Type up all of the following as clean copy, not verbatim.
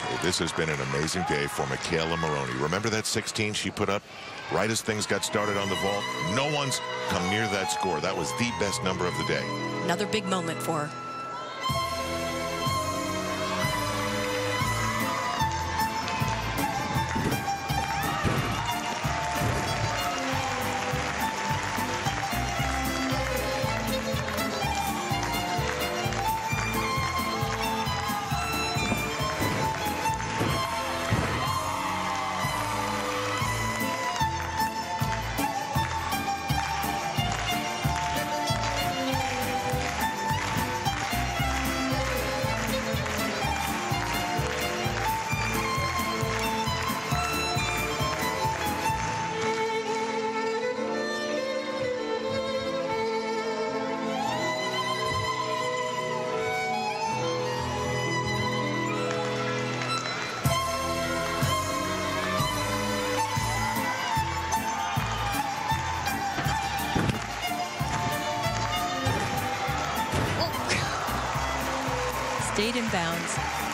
This has been an amazing day for Michaela Maroney. Remember that 16 she put up right as things got started on the vault? No one's come near that score. That was the best number of the day. Another big moment for her. Stayed in bounds.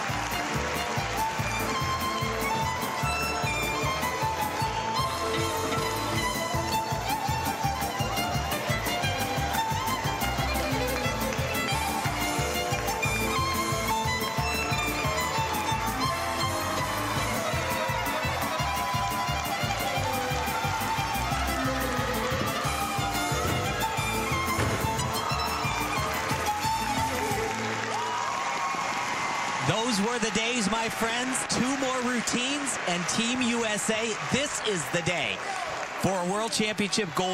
Those were the days, my friends. 2 more routines and Team USA. This is the day for a World Championship gold.